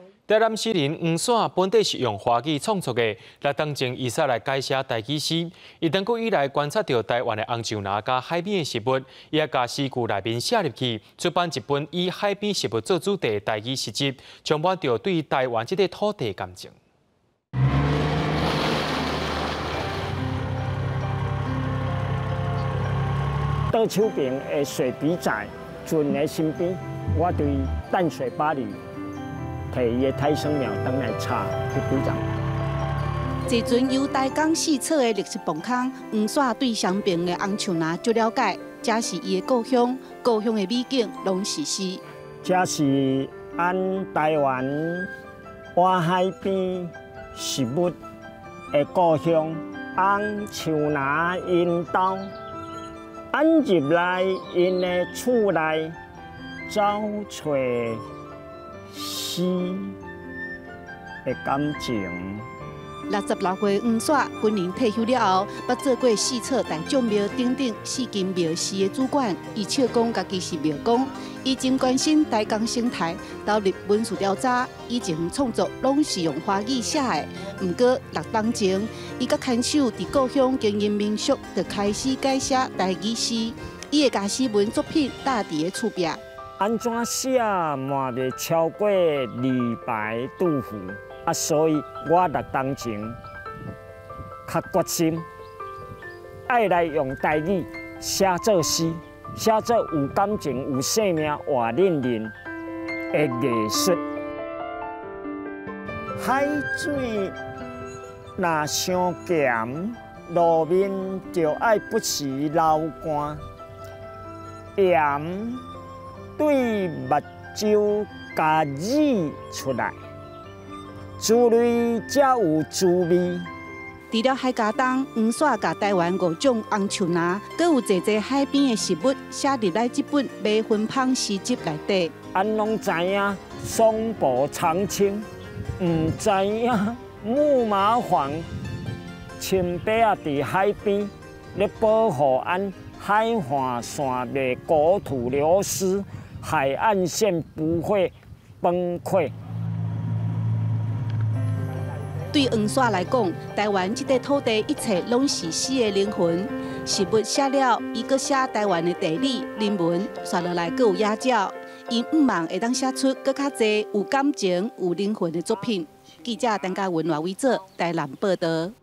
台南诗人黄线本地是用华语创作的，来当前以下来改写台语诗。伊长久以来观察到台湾的红树林甲海边的食物，伊也甲诗句内面写入去，出版一本以海边食物做主题的台语诗集，充满着对台湾这个土地的感情。 倒手边的水笔仔，船的身边，我对淡水巴黎摕伊的泰生苗当来插去规张。 这阵由台港四侧的历史磅空，黄线对相边的红树林足了解，这是伊的故乡，故乡的美景拢是诗。 这是按台湾湾海边食物的故乡，红树林因兜。 俺入来因的厝内，找找诗的感情。 66岁黄线军人退休了后，捌做过四册大众庙等等四间庙寺的主管。伊笑讲家己是庙公，伊真关心台港生态。投入文史调查，以前创作拢是用华语写的。不过6当前，伊甲看守伫故乡经营民宿，就开始改写台语诗。伊会甲诗文作品搭伫个厝壁。 安怎写嘛袂超过李白、杜甫。 所以我6当前较决心，爱来用台语写作诗，写作有感情、有生命、活认认的艺术。海水若伤咸，路面就爱不时流汗。盐对目睭加溢出来。 滋味才有滋味。 除了海家东，黄线甲台湾5种红树林，阁有济济海边的食物写入来这本《马芬芳诗集》内底。 俺拢知影松柏长青，唔知影木马黄。青白啊，伫海边，咧保护俺海岸线袂国土流失，海岸线不会崩溃。 对黄线来讲，台湾这块土地一切拢是诗的灵魂。食物写了，伊阁写台湾的地理、人文，刷落来阁有野鸟。因毋茫会当写出阁较侪有感情、有灵魂的作品。记者陈嘉文、外为做台南报道。